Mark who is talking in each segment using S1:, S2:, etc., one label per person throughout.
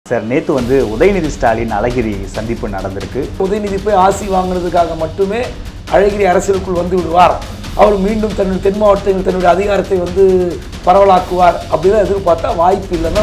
S1: Sir நேற்று வந்து உதயநிதி ஸ்டாலின் அழகிரி சந்திப்பு நடந்திருக்கு.
S2: உதயநிதி போய் ஆசி வாங்கினதுக்காக மட்டுமே அழகிரி அரசியலுக்குள் வந்து விடுவார், அவர் மீண்டும் தன்னுடைய தென் மாவட்டங்கள் தன்னுடைய அதிகாரத்தை வந்து பரவலாக்குவார் அப்படின்னு எதிர்பார்த்தா வாய்ப்பு இல்லைன்னா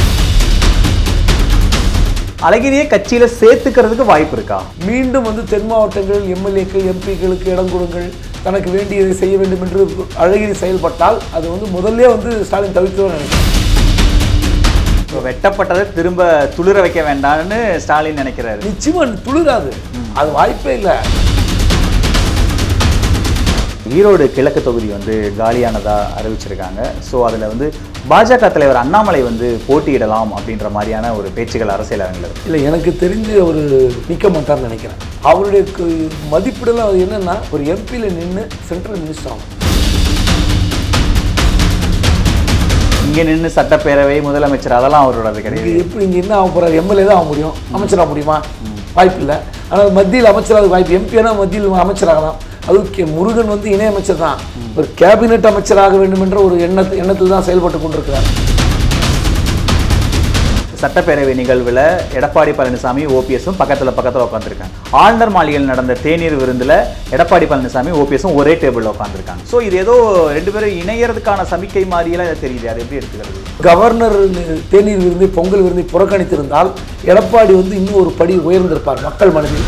S1: அழகிரியை கட்சியில் சேர்த்துக்கிறதுக்கு வாய்ப்பு இருக்கா?
S2: மீண்டும் வந்து தென் மாவட்டங்கள் எம்எல்ஏக்கள் எம்பிக்களுக்கு இடம் கொடுங்கள், தனக்கு வேண்டியதை செய்ய வேண்டும் என்று அழகிரி செயல்பட்டால் அது வந்து முதல்ல வந்து ஸ்டாலின் தவிர்த்துதான் நினைக்கிறேன்.
S1: வெட்டப்பட்டதை திரும்ப துளிர வைக்க வேண்டாம்னு ஸ்டாலின் நினைக்கிறாரு.
S2: நிச்சயமா துளிராது, அது வாய்ப்பே இல்லை.
S1: ஈரோடு கிழக்கு தொகுதி வந்து காலியானதா அறிவிச்சிருக்காங்க. ஸோ அதில் வந்து பாஜக தலைவர் அண்ணாமலை வந்து போட்டியிடலாம் அப்படின்ற மாதிரியான ஒரு பேச்சுகள் அரசியல் அரங்கில்
S2: இல்லை, எனக்கு தெரிஞ்சு அவர் நிற்க மாட்டார்னு நினைக்கிறேன். அவருடைய மதிப்பீடெல்லாம் அது என்னன்னா, ஒரு எம்பியில் நின்று சென்ட்ரல் மினிஸ்டர் ஆகும்.
S1: இங்கே நின்று சட்டப்பேரவை முதலமைச்சர் அதெல்லாம் அவரோட கிடையாது.
S2: எப்படி இங்கே என்ன ஆக போகிறார்? எம்எல்ஏ தான் ஆக முடியும், அமைச்சராக முடியுமா? வாய்ப்பு இல்லை. ஆனால் மத்தியில் அமைச்சராக வாய்ப்பு, எம்பினா மத்தியில் அமைச்சராகலாம். அது முருகன் வந்து இணையமைச்சர் தான், ஒரு கேபினெட் அமைச்சராக வேண்டும் என்ற ஒரு எண்ணத்தில் தான் செயல்பட்டு கொண்டிருக்கிறார்.
S1: சட்டப்பேரவை நிகழ்வில் எடப்பாடி பழனிசாமி ஓபிஎஸும் பக்கத்தில் உட்காந்துருக்காங்க. ஆளுநர் மாளிகையில் நடந்த தேநீர் விருந்தில் எடப்பாடி பழனிசாமி ஓபிஎஸும் ஒரே டேபிளில் உட்காந்துருக்காங்க. ஸோ இது ஏதோ ரெண்டு பேரும் இணையறதுக்கான சமிக்கை மாதிரியெல்லாம் தெரியுது. அது எப்படி எடுத்துக்கிறது?
S2: கவர்னர் தேநீர் விருந்தை பொங்கல் விருந்தை புறக்கணித்திருந்தால் எடப்பாடி வந்து இன்னும் ஒரு படி உயர்ந்திருப்பார் மக்கள் மனதில்.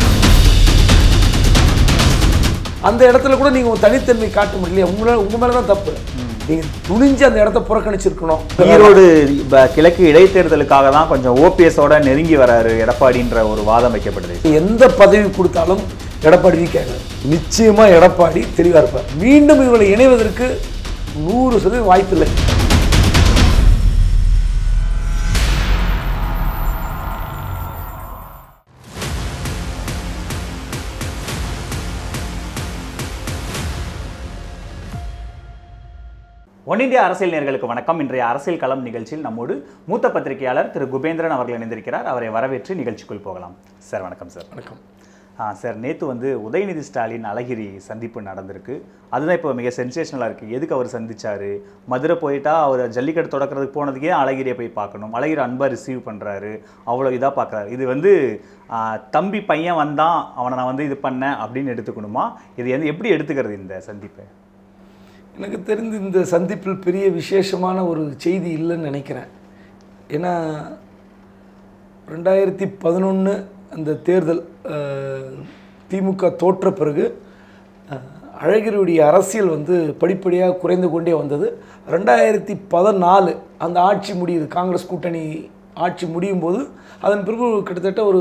S2: அந்த இடத்துல கூட நீங்கள் தனித்தன்மை காட்ட முடியலையே, உங்கள் மேலே தான் தப்பு. நீங்கள் துணிஞ்சு அந்த இடத்த புறக்கணிச்சிருக்கணும்.
S1: ஈரோடு கிழக்கு இடைத்தேர்தலுக்காக தான் கொஞ்சம் ஓபிஎஸோட நெருங்கி வராரு எடப்பாடின்ற ஒரு வாதம் வைக்கப்படுது.
S2: எந்த பதவி கொடுத்தாலும் எடப்பாடி வீக்காக, நிச்சயமாக எடப்பாடி தெளிவாக இருப்பார். மீண்டும் இவர்களை இணைவதற்கு 100% வாய்ப்பில்லை.
S1: ஒன்னிந்தியா அரசியல் நேயர்களுக்கு வணக்கம். இன்றைய அரசியல் களம் நிகழ்ச்சியில் நம்மோடு மூத்த பத்திரிகையாளர் திரு குபேந்திரன் அவர்கள் இணைந்திருக்கிறார். அவரை வரவேற்று நிகழ்ச்சிக்குள் போகலாம். சார் வணக்கம். சார்
S2: வணக்கம்.
S1: சார் நேற்று வந்து உதயநிதி ஸ்டாலின் அழகிரி சந்திப்பு நடந்திருக்கு. அதுதான் இப்போ மிக சென்சேஷனலாக இருக்குது. எதுக்கு அவர் சந்திச்சாரு? மதுரை போயிட்டா அவர் ஜல்லிக்கட்டு தொடக்கிறதுக்கு போனதுக்கே அழகிரியை போய் பார்க்கணும், அழகிரி அன்பாக ரிசீவ் பண்ணுறாரு, அவ்வளோ இதாக பார்க்குறாரு. இது வந்து தம்பி பையன் வந்தான் அவனை நான் வந்து இது பண்ணேன் அப்படின்னு எடுத்துக்கணுமா? இது வந்து எப்படி எடுத்துக்கிறது இந்த சந்திப்பை?
S2: எனக்கு தெரிந்து இந்த சந்திப்பில் பெரிய விசேஷமான ஒரு செய்தி இல்லைன்னு நினைக்கிறேன். ஏன்னா 2011 அந்த தேர்தல் திமுக தோற்ற பிறகு அழகிரியுடைய அரசியல் வந்து படிப்படியாக குறைந்து கொண்டே வந்தது. 2014 அந்த ஆட்சி முடியுது, காங்கிரஸ் கூட்டணி ஆட்சி முடியும் போது அதன் பிறகு கிட்டத்தட்ட ஒரு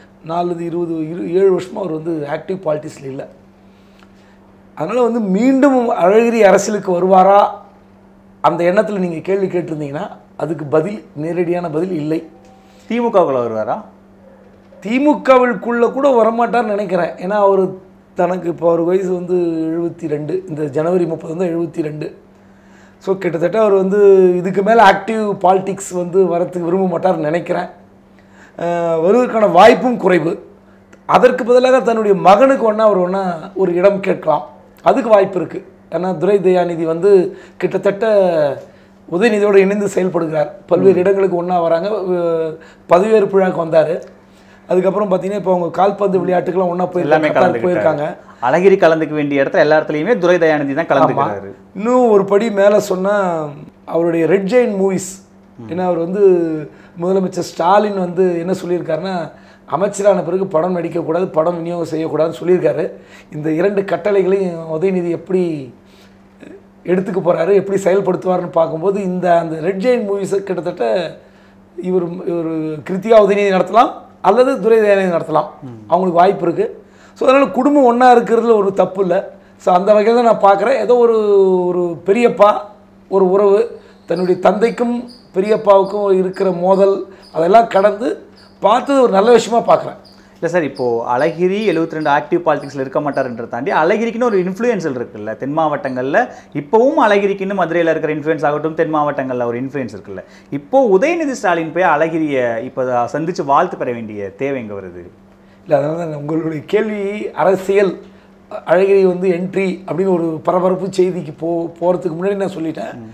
S2: 7 வருஷமாக அவர் வந்து ஆக்டிவ் பாலிட்டிக்ஸில் இல்லை. அதனால் வந்து மீண்டும் அழகிரி அரசியலுக்கு வருவாரா அந்த எண்ணத்தில் நீங்கள் கேள்வி கேட்டிருந்தீங்கன்னா அதுக்கு பதில், நேரடியான பதில் இல்லை.
S1: திமுகவுக்குள்ள வருவாரா?
S2: திமுகவிற்குள்ளே கூட வரமாட்டார்னு நினைக்கிறேன். ஏன்னா அவர் தனக்கு இப்போ அவர் வயசு வந்து 72, இந்த ஜனவரி 30 வந்து 72. ஸோ கிட்டத்தட்ட அவர் வந்து இதுக்கு மேலே ஆக்டிவ் பாலிட்டிக்ஸ் வந்து வரத்துக்கு விரும்ப மாட்டார்னு நினைக்கிறேன். வருவதற்கான வாய்ப்பும் குறைவு. அதற்கு பதிலாக தன்னுடைய மகனுக்கு அவர் ஒரு இடம் கேட்கலாம், அதுக்கு வாய்ப்பு இருக்குது. ஏன்னா துரை தயாநிதி வந்து கிட்டத்தட்ட உதயநிதியோடு இணைந்து செயல்படுகிறார். பல்வேறு இடங்களுக்கு ஒன்றா வராங்க, பதவியேற்பு விழாவுக்கு வந்தார். அதுக்கப்புறம் பார்த்தீங்கன்னா இப்போ அவங்க கால்பந்து விளையாட்டுக்கெல்லாம் ஒன்றா போயிருக்காங்க.
S1: அழகிரி கலந்துக்க வேண்டிய இடத்துல எல்லா இடத்துலையுமே துரை தயாநிதி தான் கலந்துக்கிறாரு.
S2: இன்னும் ஒரு படி மேலே சொன்னால் அவருடைய ரெட் ஜெயின் மூவிஸ், ஏன்னா அவர் வந்து முதலமைச்சர் ஸ்டாலின் வந்து என்ன சொல்லியிருக்காருன்னா, அமைச்சரான பிறகு படம் நடிக்கக்கூடாது, படம் விநியோகம் செய்யக்கூடாதுன்னு சொல்லியிருக்காரு. இந்த 2 கட்டளைகளையும் உதயநிதி எப்படி எடுத்துக்க போகிறாரு, எப்படி செயல்படுத்துவார்னு பார்க்கும்போது அந்த ரெட் ஜெயின் மூவிஸை கிட்டத்தட்ட இவர் கிருத்திகா உதயநிதி நடத்தலாம் அல்லது துரை தயாநிதி நடத்தலாம், அவங்களுக்கு வாய்ப்பு இருக்குது. ஸோ அதனால் குடும்பம் ஒன்றா இருக்கிறதுல ஒரு தப்பு இல்லை. ஸோ அந்த வகையில் தான் நான் பார்க்குறேன். ஏதோ ஒரு பெரியப்பா ஒரு உறவு, தன்னுடைய தந்தைக்கும் பெரியப்பாவுக்கும் இருக்கிற மோதல் அதெல்லாம் கடந்து பார்த்தது ஒரு நல்ல விஷயமா பார்க்குறேன்.
S1: இல்லை சார், இப்போது அழகிரி 72 ஆக்டிவ் பாலிட்டிக்ஸில் இருக்க மாட்டார்ன்றதை தாண்டி அழகிரிக்குன்னு ஒரு இன்ஃப்ளூயன்ஸில் இருக்குல்ல தென் மாவட்டங்களில். இப்போவும் அழகிரிக்குன்னு மதுரையில் இருக்கிற இன்ஃப்ளூயன்ஸ் ஆகட்டும், தென் மாவட்டங்களில் ஒரு இன்ஃப்ளூயன்ஸ் இருக்குல்ல. இப்போது உதயநிதி ஸ்டாலின் போய் அழகிரியை இப்போ சந்தித்து வாழ்த்து பெற வேண்டிய தேவை எங்கே வருது?
S2: இல்லை, அதனால தான் உங்களுடைய கேள்வி அரசியல் அழகிரி வந்து என்ட்ரி அப்படின்னு ஒரு பரபரப்பு செய்திக்கு போகிறதுக்கு முன்னாடி நான் சொல்லிட்டேன்.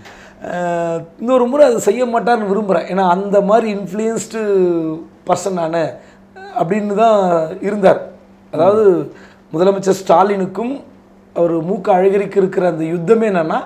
S2: இன்னொரு முறை அது செய்ய மாட்டார்னு விரும்புகிறேன். ஏன்னா அந்த மாதிரி இன்ஃப்ளூயன்ஸ்டு பர்சன் நான் அப்படின்னு தான் இருந்தார். அதாவது முதலமைச்சர் ஸ்டாலினுக்கும் அவர் மூக்க அழகிரிக்கு இருக்கிற அந்த யுத்தமே என்னென்னா,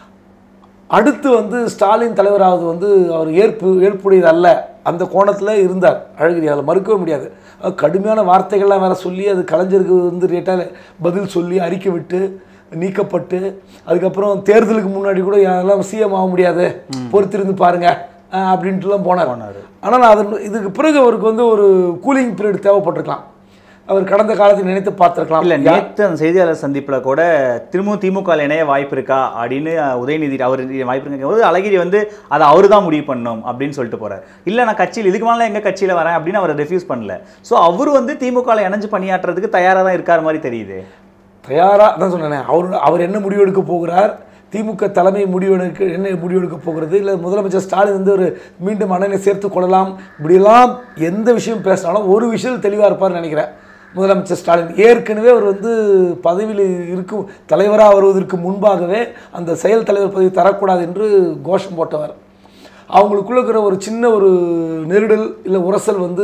S2: அடுத்து வந்து ஸ்டாலின் தலைவராவது வந்து அவர் ஏற்புடையது அல்ல அந்த கோணத்தில் இருந்தார் அழகிரி. அதில் மறுக்கவே முடியாது. கடுமையான வார்த்தைகள்லாம் வேற சொல்லி அது கலைஞருக்கு வந்து ரேட்டாக பதில் சொல்லி அறிக்கை விட்டு நீக்கப்பட்டு, அதுக்கப்புறம் தேர்தலுக்கு முன்னாடி கூட யாரெல்லாம் சிஎம் ஆக முடியாது பொறுத்திருந்து பாருங்க அப்படின்ட்டுலாம் போனார். ஆனால் அது இதுக்கு பிறகு அவருக்கு வந்து ஒரு கூலிங் பீரியட் தேவைப்பட்டிருக்கலாம். அவர் கடந்த காலத்தை நினைத்து பார்த்துருக்கலாம்.
S1: இல்லை, நேற்று அந்த செய்தியாளர் சந்திப்பில் கூட திரும்பவும் திமுக இணைய வாய்ப்பு இருக்கா அப்படின்னு உதயநிதி அவர் வாய்ப்பு இருக்கும்போது அழகிரி வந்து அதை அவரு தான் முடிவு பண்ணணும் அப்படின்னு சொல்லிட்டு போகிறார். இல்லை, நான் கட்சியில் இதுக்கு மேலே எங்கள் கட்சியில் வரேன் அப்படின்னு அவர் ரெஃப்யூஸ் பண்ணல. ஸோ அவர் வந்து திமுக இணைஞ்சு பணியாற்றுறதுக்கு தயாராக தான் இருக்கார் மாதிரி தெரியுது.
S2: தயாராக தான் சொன்னேன். அவர் என்ன முடிவெடுக்க போகிறார், திமுக தலைமை என்ன முடிவெடுக்க போகிறது, இல்லை முதலமைச்சர் ஸ்டாலின் வந்து ஒரு மீண்டும் அண்ணனை சேர்த்து கொள்ளலாம், இப்படியெல்லாம் எந்த விஷயம் பேசினாலும் ஒரு விஷயம் தெளிவாக இருப்பார்னு நினைக்கிறேன். முதலமைச்சர் ஸ்டாலின் ஏற்கனவே அவர் வந்து பதவியில் இருக்கும் தலைவராக வருவதற்கு முன்பாகவே அந்த செயல் தலைவர் பதவி தரக்கூடாது என்று கோஷம் போட்டவர். அவங்களுக்குள்ள இருக்கிற ஒரு சின்ன ஒரு நெருடல் இல்லை உரசல் வந்து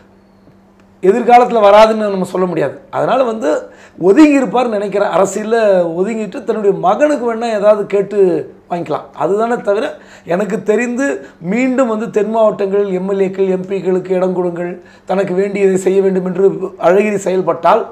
S2: எதிர்காலத்தில் வராதுன்னு நம்ம சொல்ல முடியாது. அதனால் வந்து ஒதுங்கி இருப்பார்னு நினைக்கிறேன். அரசியலில் ஒதுங்கிட்டு தன்னுடைய மகனுக்கு வேணால் ஏதாவது கேட்டு வாங்கிக்கலாம். அதுதானே தவிர எனக்கு தெரிந்து மீண்டும் வந்து தென் மாவட்டங்களில் எம்எல்ஏக்கள் எம்பிக்களுக்கு இடம் கொடுங்கள், தனக்கு வேண்டியதை செய்ய வேண்டும் என்று அழகிரி செயல்பட்டால்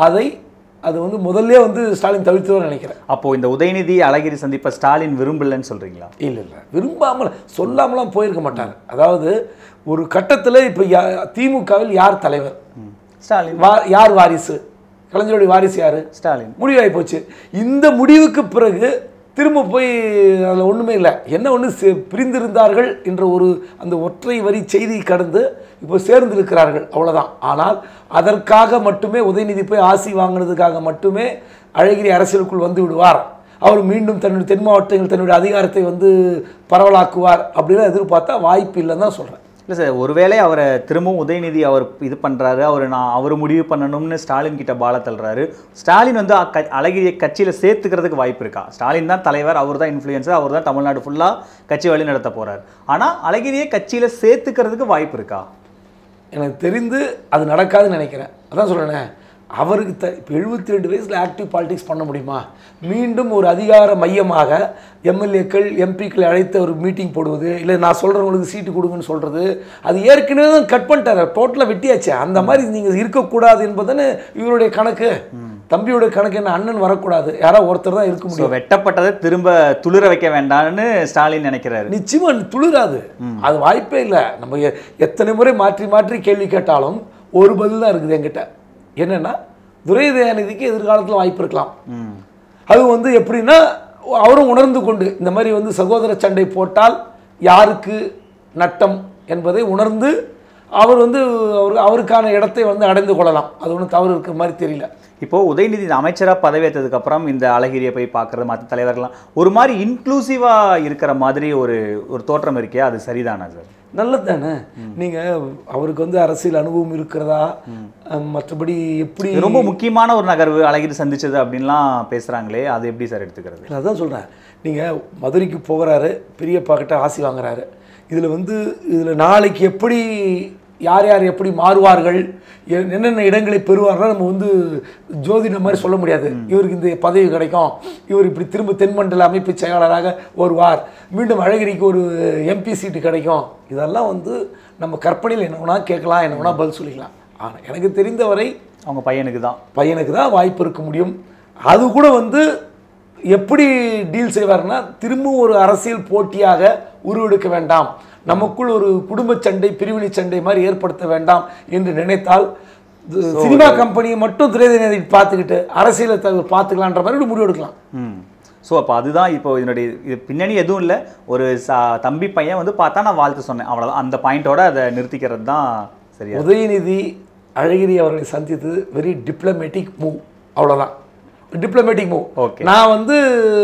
S2: அது வந்து முதல்ல வந்து ஸ்டாலின் தவிர்த்துதான் நினைக்கிறேன்.
S1: அப்போது இந்த உதயநிதி அழகிரி சந்திப்பை ஸ்டாலின் விரும்பலன்னு சொல்கிறீங்களா?
S2: இல்லை, விரும்பாமல் சொல்லாமலாம் போயிருக்க மாட்டார். அதாவது ஒரு கட்டத்தில் இப்போ திமுகவில் யார் தலைவர்?
S1: ஸ்டாலின்.
S2: யார் வாரிசு? கலைஞருடைய வாரிசு யார்?
S1: ஸ்டாலின்.
S2: முடிவாகி போச்சு. இந்த முடிவுக்கு பிறகு திரும்ப போய் அதில் ஒன்றுமே இல்லை. என்ன ஒன்று பிரிந்திருந்தார்கள் என்ற ஒரு அந்த ஒற்றை வரி செய்தி கடந்து இப்போ சேர்ந்திருக்கிறார்கள், அவ்வளோதான். ஆனால் அதற்காக மட்டுமே உதயநிதி போய் ஆசி வாங்கினதுக்காக மட்டுமே அழகிரி அரசியலுக்குள் வந்து விடுவார், அவர் மீண்டும் தன்னுடைய தென் மாவட்டங்கள் தன்னுடைய அதிகாரத்தை வந்து பரவலாக்குவார் அப்படின்னு எதிர்பார்த்தா வாய்ப்பு இல்லைன்னு தான் சொல்கிறேன்.
S1: இல்லை சார், ஒருவேளை அவரை திரும்பவும் உதயநிதி அவர் இது பண்ணுறாரு, அவர் முடிவு பண்ணணும்னு ஸ்டாலின் கிட்ட பால தள்ளுறாரு. ஸ்டாலின் வந்து அழகிரியை கட்சியில் சேர்த்துக்கிறதுக்கு வாய்ப்பு இருக்கா? ஸ்டாலின் தான் தலைவர், அவர் தான் இன்ஃப்ளூயன்ஸர், அவர் தான் தமிழ்நாடு ஃபுல்லாக கட்சி வழி நடத்த போகிறார். ஆனால் அழகிரியை கட்சியில் சேர்த்துக்கிறதுக்கு வாய்ப்பு இருக்கா?
S2: எனக்கு தெரிந்து அது நடக்காதுன்னு நினைக்கிறேன். அதான் சொல்கிறேனே, அவருக்கு இப்போ 72 வயசில் ஆக்டிவ் பாலிடிக்ஸ் பண்ண முடியுமா? மீண்டும் ஒரு அதிகார மையமாக எம்எல்ஏக்கள் எம்பிக்களை அழைத்து ஒரு மீட்டிங் போடுவது, இல்லை நான் சொல்கிறவங்களுக்கு சீட்டு கொடுங்கன்னு சொல்கிறது, அது ஏற்கனவே தான் கட் பண்ணிட்டார், டோட்டலாக வெட்டியாச்சு. அந்த மாதிரி நீங்கள் இருக்கக்கூடாது என்பதுன்னு இவருடைய கணக்கு. தம்பியோட கணக்கு என்ன, அண்ணன் வரக்கூடாது, யாராவது ஒருத்தர் தான் இருக்க முடியும்.
S1: வெட்டப்பட்டதை திரும்ப துளிர வைக்க வேண்டாம்னு ஸ்டாலின் நினைக்கிறாரு.
S2: நிச்சயமாக துளிராது, அது வாய்ப்பே இல்லை. நம்ம எத்தனை முறை மாற்றி மாற்றி கேள்வி கேட்டாலும் ஒரு பதில் தான் இருக்குது என்கிட்ட. என்னென்னா, துரைதயாநிதிக்கு எதிர்காலத்தில் வாய்ப்பு இருக்கலாம். அது வந்து எப்படின்னா, அவரும் உணர்ந்து கொண்டு இந்த மாதிரி வந்து சகோதர சண்டை போட்டால் யாருக்கு நட்டம் என்பதை உணர்ந்து அவர் வந்து அவருக்கான இடத்தை வந்து அடைந்து கொள்ளலாம். அது ஒன்றும் தவறு இருக்கிற மாதிரி தெரியல.
S1: இப்போது உதயநிதி அமைச்சராக பதவியேற்றதுக்கப்புறம் இந்த அழகிரியை போய் பார்க்குறது, மற்ற தலைவர்கள்லாம் ஒரு மாதிரி இன்க்ளூசிவாக இருக்கிற மாதிரி ஒரு தோற்றம் இருக்கே, அது சரிதானா சார்?
S2: நல்லது தானே. நீங்கள் அவருக்கு வந்து அரசியல் அனுபவம் இருக்கிறதா, மற்றபடி எப்படி
S1: ரொம்ப முக்கியமான ஒரு நகர்வு அழகிரி சந்திச்சது அப்படின்லாம் பேசுகிறாங்களே, அது எப்படி சார் எடுத்துக்கிறது?
S2: அதான் சொல்கிறேன். நீங்கள் மதுரைக்கு போகிறாரு, பெரியப்பா கிட்ட ஆசி வாங்குறாரு. இதில் நாளைக்கு எப்படி யார் யார் எப்படி மாறுவார்கள், என்னென்ன இடங்களை பெறுவார்கள் நம்ம வந்து ஜோதிட மாதிரி சொல்ல முடியாது. இவருக்கு இந்த பதவி கிடைக்கும், இவர் இப்படி திரும்ப தென்மண்டல அமைப்பு செயலாளராக வருவார், மீண்டும் அழகிரிக்கு ஒரு எம்பி சீட்டு கிடைக்கும். இதெல்லாம் வந்து நம்ம கற்பனையில் என்ன வேணால் கேட்கலாம், என்ன வேணால் பதில் சொல்லிக்கலாம். ஆனால் எனக்கு தெரிந்தவரை அவங்க பையனுக்கு தான் வாய்ப்பு இருக்க முடியும். அது கூட வந்து எப்படி டீல் செய்வார்னா, திரும்பவும் ஒரு அரசியல் போட்டியாக உருவெடுக்க வேண்டாம், நமக்குள் ஒரு குடும்ப சண்டை பிரிவினை சண்டை மாதிரி ஏற்படுத்த வேண்டாம் என்று நினைத்தால் சினிமா கம்பெனியை மட்டும் திரைதனை பார்த்துக்கிட்டு அரசியலை பார்த்துக்கலான்ற மாதிரி முடிவு எடுக்கலாம்.
S1: ஸோ அப்போ அதுதான் இப்போ இதனுடைய பின்னணி எதுவும் இல்லை, ஒரு தம்பி பையன் வந்து பார்த்தா நான் வாழ்த்து சொன்னேன், அவ்வளோதான். அந்த பாயிண்டோட அதை நிறுத்திக்கிறது தான் சரியா.
S2: உதயநிதி அழகிரி அவர்களை சந்தித்தது வெரி டிப்ளமேட்டிக் மூவ், அவ்வளோதான். Diplomatic move.
S1: ஓகே,
S2: நான் வந்து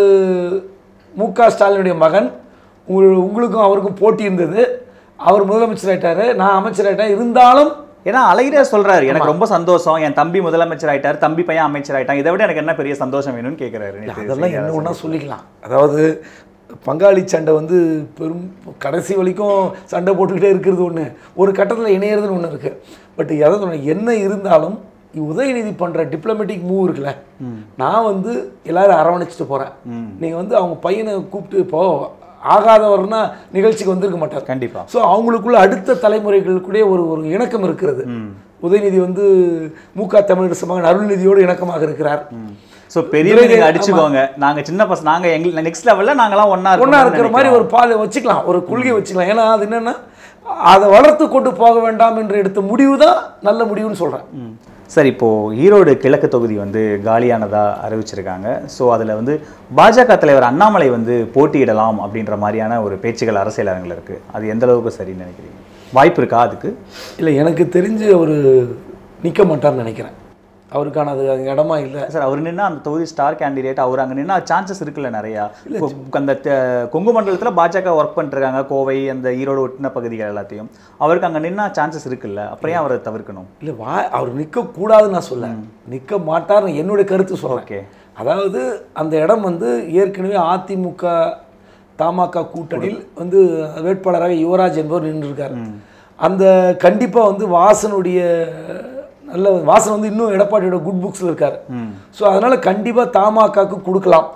S2: மு.க. ஸ்டாலினுடைய மகன், உங்களுக்கும் அவருக்கும் போட்டி இருந்தது, அவர் முதலமைச்சர் ஆயிட்டாரு, நான் அமைச்சர் ஆயிட்டேன். இருந்தாலும்
S1: ஏன்னா அழகிரியா சொல்றாரு, எனக்கு ரொம்ப சந்தோஷம், என் தம்பி முதலமைச்சர் ஆயிட்டார், தம்பி பையன் அமைச்சர் ஆயிட்டான், இதை விட எனக்கு என்ன பெரிய சந்தோஷம் வேணும்னு கேட்கிறாரு.
S2: அதெல்லாம் என்ன ஒன்றா சொல்லிக்கலாம். அதாவது பங்காளி சண்டை வந்து பெரும் கடைசி வரைக்கும் சண்டை போட்டுக்கிட்டே இருக்கிறது ஒன்று, ஒரு கட்டத்தில் இணையிறதுன்னு ஒன்று இருக்குது. பட் எதாவது என்ன இருந்தாலும் உதயநிதி பண்ணுற டிப்ளமேட்டிக் மூவ் இருக்குல்ல, நான் வந்து எல்லாரும் அரவணைச்சிட்டு போகிறேன், நீங்கள் வந்து அவங்க பையனை கூப்பிட்டு இப்போ ஆகாதவர்னா நிகழ்ச்சிக்கு வந்திருக்க மாட்டார்
S1: கண்டிப்பாக.
S2: ஸோ அவங்களுக்குள்ள அடுத்த தலைமுறைகளுக்குள்ளே ஒரு இணக்கம் இருக்கிறது. உதயநிதி வந்து முக தமிழரசு மகன் அருள்நிதியோடு இணக்கமாக இருக்கிறார்.
S1: ஸோ பெரியவங்க அடிச்சுக்கோங்க, நாங்கள் சின்ன பசங்க, நாங்கள் எங்களுக்கு நெக்ஸ்ட் லெவலில் நாங்களாம் ஒன்றா
S2: இருக்கிற மாதிரி ஒரு பால் வச்சுக்கலாம், ஒரு கொள்கை வச்சுக்கலாம். ஏன்னா அது என்னென்னா அதை வளர்த்து கொண்டு போக வேண்டாம் என்று எடுத்த முடிவு தான் நல்ல முடிவுன்னு சொல்கிறேன்.
S1: சார், இப்போது ஈரோடு கிழக்கு தொகுதி வந்து காலியானதாக அறிவிச்சிருக்காங்க. ஸோ அதில் வந்து பாஜக தலைவர் அண்ணாமலை வந்து போட்டியிடலாம் அப்படின்ற மாதிரியான ஒரு பேச்சுகள் அரசியல் அரங்கில் இருக்குது. அது எந்த அளவுக்கு சரின்னு நினைக்கிறீங்க? வாய்ப்பு இருக்கா அதுக்கு?
S2: இல்லை, எனக்கு தெரிஞ்சு அவர் நிற்க மாட்டார்னு நினைக்கிறேன். அவருக்கான அது இடமா இல்லை
S1: சார். அவர் நின்னா அந்த தொகுதி ஸ்டார் கேண்டிடேட், அவர் அங்கே நின்னா சான்சஸ் இருக்குல்ல நிறையா. அந்த கொங்கு மண்டலத்தில் பாஜக ஒர்க் பண்ணிருக்காங்க, கோவை அந்த ஈரோடு ஒட்டின பகுதிகள் எல்லாத்தையும். அவருக்கு அங்கே நின்னா சான்சஸ் இருக்குல்ல, அப்புறம் ஏன் அவரை தவிர்க்கணும்?
S2: இல்லை, அவர் நிற்கக்கூடாதுன்னு நான் சொல்ல, நிற்க மாட்டார் என்னுடைய கருத்து சொல்கிறேன்.
S1: ஓகே,
S2: அதாவது அந்த இடம் வந்து ஏற்கனவே அதிமுக தமாக கூட்டணியில் வந்து வேட்பாளராக யுவராஜ் என்பவர் நின்றுருக்கார். அந்த கண்டிப்பாக வந்து வாசனுடைய நல்ல வாசன் வந்து இன்னும் எடப்பாடியோட குட் புக்ஸில் இருக்கார். ஸோ அதனால் கண்டிப்பாக தமாகாக்கு கொடுக்கலாம்.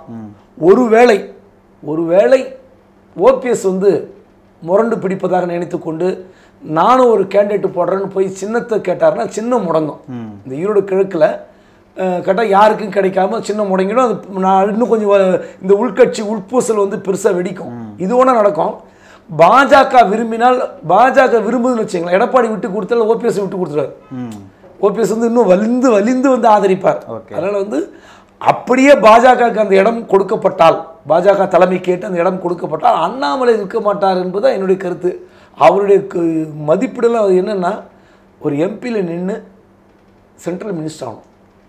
S2: ஒருவேளை ஓபிஎஸ் வந்து முரண்டு பிடிப்பதாக நினைத்து கொண்டு நானும் ஒரு கேண்டிடேட் போடுறேன்னு போய் சின்னத்தை கேட்டார்னா சின்னம் முடங்கும். இந்த ஈரோடு கிழக்கில் கேட்டால் யாருக்கும் கிடைக்காம சின்னம் முடங்கிடும். அது நான் இன்னும் கொஞ்சம் இந்த உள்கட்சி உட்பூசல் வந்து பெருசாக வெடிக்கும். இது ஒன்றா நடக்கும். பாஜக விரும்பினால், பாஜக விரும்புதுன்னு வச்சுங்களேன், எடப்பாடி விட்டு கொடுத்தாலும் ஓபிஎஸ் விட்டு கொடுத்துருவார். ஓபிஎஸ் வந்து இன்னும் வலிந்து வந்து ஆதரிப்பார். அதனால் வந்து அப்படியே பாஜகவுக்கு அந்த இடம் கொடுக்கப்பட்டால், பாஜக தலைமை கேட்டு அந்த இடம் கொடுக்கப்பட்டால் அண்ணாமலை இருக்க மாட்டார் என்பதுதான் என்னுடைய கருத்து. அவருடைய மதிப்பீடெல்லாம் என்னென்னா, ஒரு எம்பியில் நின்று சென்ட்ரல் மினிஸ்டர் ஆகணும்.